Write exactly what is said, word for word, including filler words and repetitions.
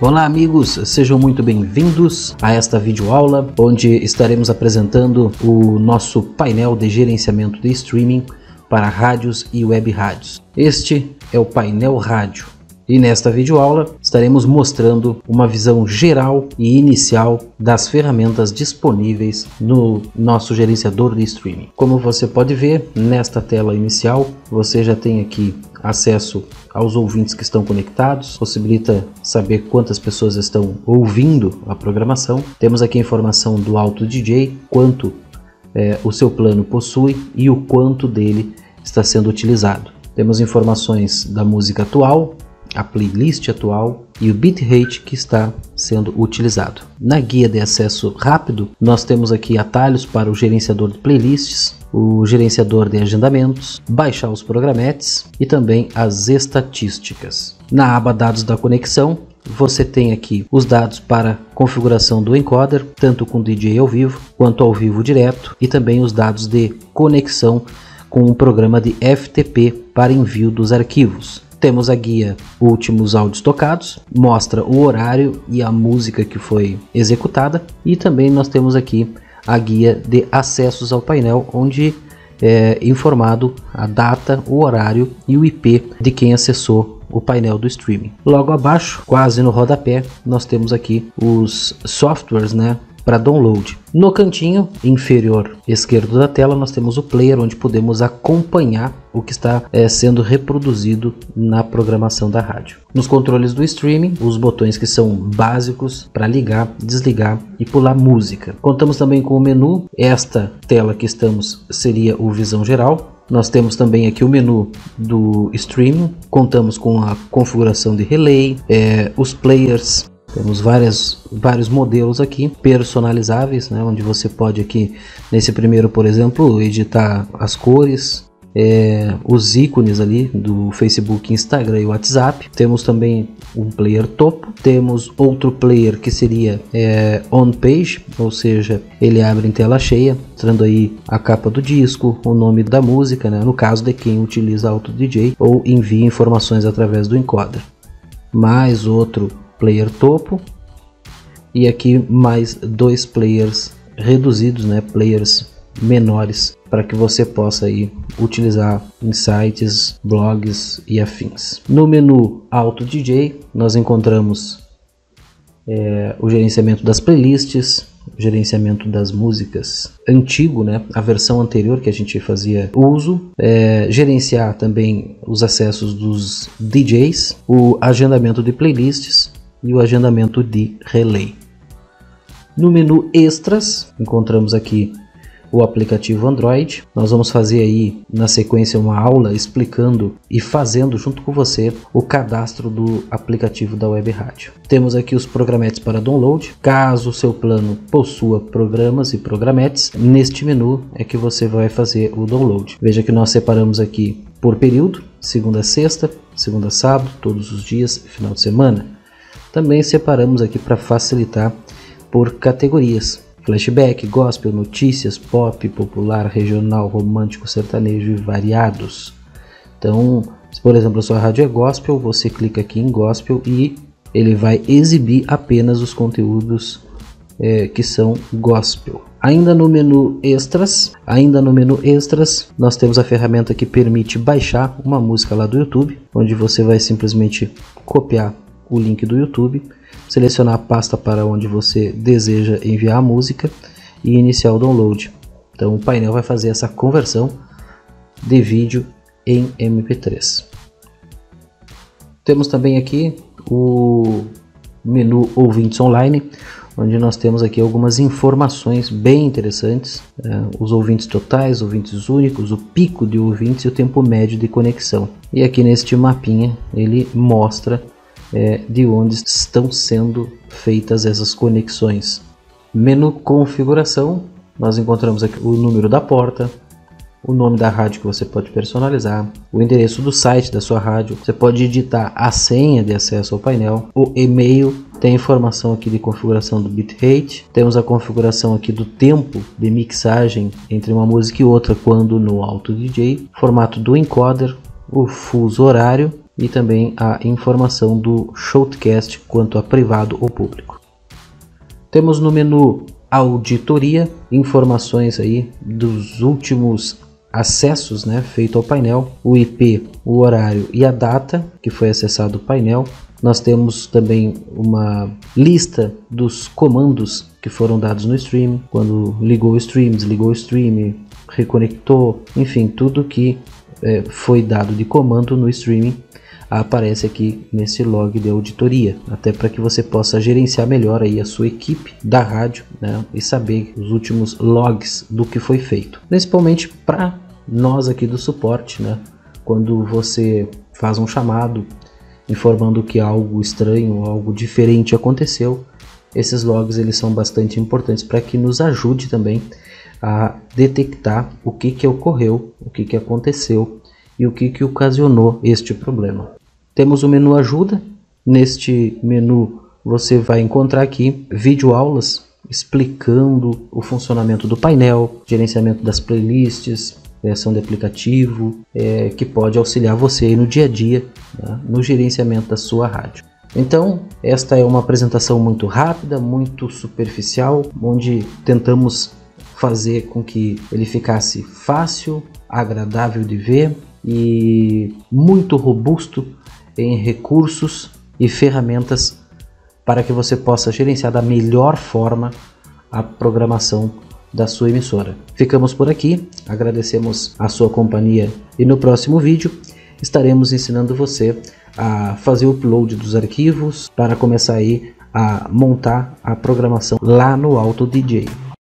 Olá amigos, sejam muito bem-vindos a esta videoaula onde estaremos apresentando o nosso painel de gerenciamento de streaming para rádios e web rádios. Este é o painel rádio e nesta videoaula estaremos mostrando uma visão geral e inicial das ferramentas disponíveis no nosso gerenciador de streaming. Como você pode ver nesta tela inicial, você já tem aqui acesso aos ouvintes que estão conectados, possibilita saber quantas pessoas estão ouvindo a programação. Temos aqui a informação do Auto D J, quanto é, o seu plano possui e o quanto dele está sendo utilizado. Temos informações da música atual, a playlist atual e o bitrate que está sendo utilizado. Na guia de acesso rápido, nós temos aqui atalhos para o gerenciador de playlists, o gerenciador de agendamentos, baixar os programetes e também as estatísticas. Na aba dados da conexão, você tem aqui os dados para configuração do encoder, tanto com D J ao vivo quanto ao vivo direto, e também os dados de conexão com o programa de F T P para envio dos arquivos. Temos a guia últimos áudios tocados, mostra o horário e a música que foi executada, e também nós temos aqui a guia de acessos ao painel, onde é informado a data, o horário e o I P de quem acessou o painel do streaming. Logo abaixo, quase no rodapé, nós temos aqui os softwares, né, para download. No cantinho inferior esquerdo da tela nós temos o player, onde podemos acompanhar o que está é, sendo reproduzido na programação da rádio. Nos controles do streaming, os botões que são básicos para ligar, desligar e pular música. Contamos também com o menu. Esta tela que estamos seria o visão geral. Nós temos também aqui o menu do streaming. Contamos com a configuração de relay, é, os players. Temos várias, vários modelos aqui personalizáveis, né, onde você pode aqui, nesse primeiro, por exemplo, editar as cores, é, os ícones ali do Facebook, Instagram e WhatsApp. Temos também um player topo, temos outro player que seria é, on page, ou seja, ele abre em tela cheia, mostrando aí a capa do disco, o nome da música, né, no caso de quem utiliza Auto D J ou envia informações através do encoder. Mais outro player topo e aqui mais dois players reduzidos, né, players menores, para que você possa aí utilizar em sites, blogs e afins. No menu Auto D J nós encontramos é, o gerenciamento das playlists, o gerenciamento das músicas antigo, né, a versão anterior que a gente fazia uso, é, gerenciar também os acessos dos D Js, o agendamento de playlists e o agendamento de relay. No menu extras encontramos aqui o aplicativo Android. Nós vamos fazer aí na sequência uma aula explicando e fazendo junto com você o cadastro do aplicativo da web rádio. Temos aqui os programetes para download. Caso o seu plano possua programas e programetes, neste menu é que você vai fazer o download. Veja que nós separamos aqui por período, segunda a sexta, segunda a sábado, todos os dias, final de semana. Também separamos aqui para facilitar por categorias: flashback, gospel, notícias, pop, popular, regional, romântico, sertanejo e variados. Então, se por exemplo a sua rádio é gospel, você clica aqui em gospel e ele vai exibir apenas os conteúdos é, que são gospel. Ainda no menu extras, ainda no menu extras, nós temos a ferramenta que permite baixar uma música lá do YouTube, onde você vai simplesmente copiar o link do YouTube, selecionar a pasta para onde você deseja enviar a música e iniciar o download. Então o painel vai fazer essa conversão de vídeo em M P três. Temos também aqui o menu ouvintes online, onde nós temos aqui algumas informações bem interessantes, é, os ouvintes totais, ouvintes únicos, o pico de ouvintes e o tempo médio de conexão. E aqui neste mapinha ele mostra É, de onde estão sendo feitas essas conexões. Menu configuração, nós encontramos aqui o número da porta, o nome da rádio que você pode personalizar, o endereço do site da sua rádio, você pode digitar a senha de acesso ao painel, o e-mail, tem informação aqui de configuração do bitrate, temos a configuração aqui do tempo de mixagem entre uma música e outra quando no Auto D J, formato do encoder, o fuso horário e também a informação do Shoutcast quanto a privado ou público. Temos no menu Auditoria informações aí dos últimos acessos, né, feito ao painel, o I P, o horário e a data que foi acessado o painel. Nós temos também uma lista dos comandos que foram dados no stream, quando ligou o stream, desligou o stream, reconectou, enfim, tudo que é, foi dado de comando no streaming aparece aqui nesse log de auditoria, até para que você possa gerenciar melhor aí a sua equipe da rádio, né, e saber os últimos logs do que foi feito. Principalmente para nós aqui do suporte, né, quando você faz um chamado informando que algo estranho, algo diferente aconteceu, esses logs eles são bastante importantes para que nos ajude também a detectar o que que ocorreu, o que que aconteceu e o que que ocasionou este problema. Temos o menu ajuda. Neste menu você vai encontrar aqui videoaulas explicando o funcionamento do painel, gerenciamento das playlists, criação de aplicativo, é, que pode auxiliar você aí no dia a dia, né, no gerenciamento da sua rádio. Então, esta é uma apresentação muito rápida, muito superficial, onde tentamos fazer com que ele ficasse fácil, agradável de ver e muito robusto em recursos e ferramentas para que você possa gerenciar da melhor forma a programação da sua emissora. Ficamos por aqui, agradecemos a sua companhia e no próximo vídeo estaremos ensinando você a fazer o upload dos arquivos para começar aí a montar a programação lá no Auto D J.